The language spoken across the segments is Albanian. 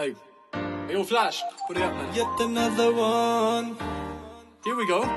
Hey, yo, Flash, put it up, man. Yet another one. Here we go.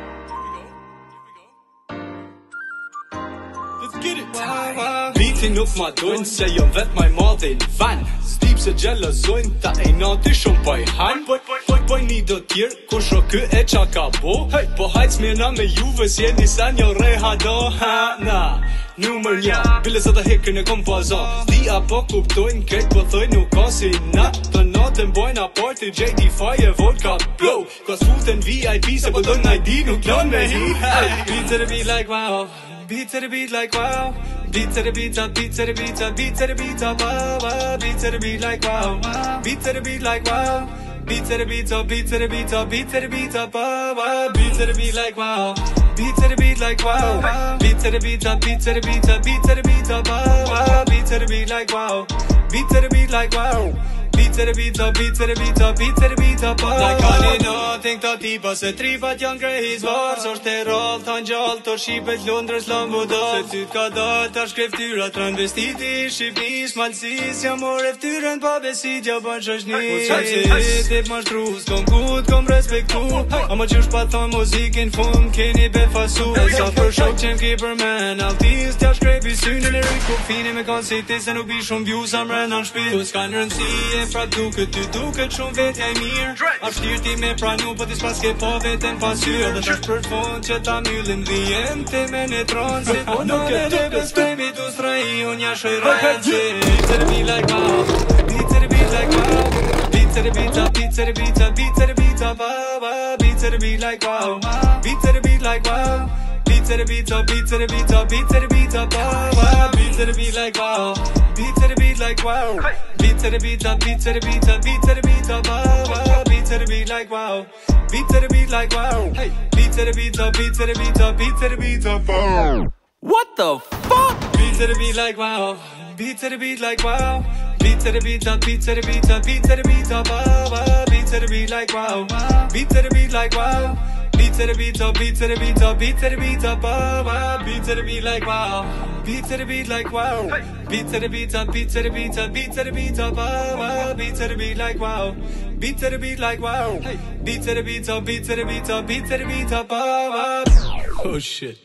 Let's get it. Beating up my doing, say you vet my Martin van. Steep se gjella zojnë, ta e nati shumë pa I han. Poj një do tjerë, ku shro kë e qa ka bo. Po hajt s'mirna me juve, si e nisa një reha do. Na, numër një, bile sa të hekën e kom paza. Di apo kuptojnë, krejt po thoj nuk ka si na. Të natën bojnë a party, JD5 e vodka blow. Ka s'futen VIP, se po dojnë ID, nuk lon me hi. Beat to the beat like wow. Beat to the beat like wow. Beat to the beat up, beat to the beat up, beat to the beat up, wow, wow. Beat to the beat like wow. Beat to the beat like wow. Beat to the beat up, beat to the beat up, beat to the beat up, wow, wow. Beat to the beat like wow. Beat to the beat like wow. Beat to the beat up, beat to the beat up, beat to the beat up, wow, wow. Beat to the beat like wow. Beat to the beat like wow. Beat to the beat up, beat to the beat up, beat to the beat up, wow. Like kanë nothing të tipa se tripat janë grejhis var. So shte roll të njall të shqipet Londres lambodar. Se ty t'ka dal të shkre ftyra transvestiti Shqipnis malsis ja more ftyrën pa besit ja ban shoshni. Tip ma shtrus, kom gut, kom respektu. Ama qysh pa thon muzikin fund keni befasu. Sa për shok qem ki për men altis t'ja shkrepi synin e rrit fini me konsiti se nuk bi shumë view sa mrena në shpit. Tu s'kan rëndësi pra duket, ty duket shumë vetja I mirë. A shtirti me pranu, po ti s'pas ke po veten pasyrë. Dhe tash për fond që ta myllim dhijem ti me në tronë. Si po nuk e të bespremi tu s'raji, unë ja shoj rëndësi. Beat to the beat like wow. Beat to the beat like wow. Beat to the beat up, beat to the beat up, beat to the beat up, wow, wow. Beat to the beat like wow. Beat to the beat like wow. Beat to the beat up, beat to the beat up, beat to the beat up, wow, wow. Beat to the beat like wow. Beat to the beat like wow. Beat to the beat up, beat to the beat up, beat to the beat up, wow, wow. Beat to the beat like wow. Beat to the beat like wow. Beat to the beat up, beat to the beat up, beat to the beat up, wow. What the fuck? Beat to the beat like wow. Beat to the beat like wow. Beat to the beat up, beat to the beat up, beat to the beat up, wow, wow. Beat to the beat like wow. Beat to the beat like wow. Beat to the beat up, beat to the beat up, beat to the beat up, wow, wow. Beat to the beat like wow. Beat to the beat like wow. Beat to the beat up, beat to the beat up, beat to the beat up, wow, wow. Beat to the beat like wow. Beat to the beat like wow. Beat to the beat up, beat to the beat up, beat to the beat up, wow, wow. Oh shit.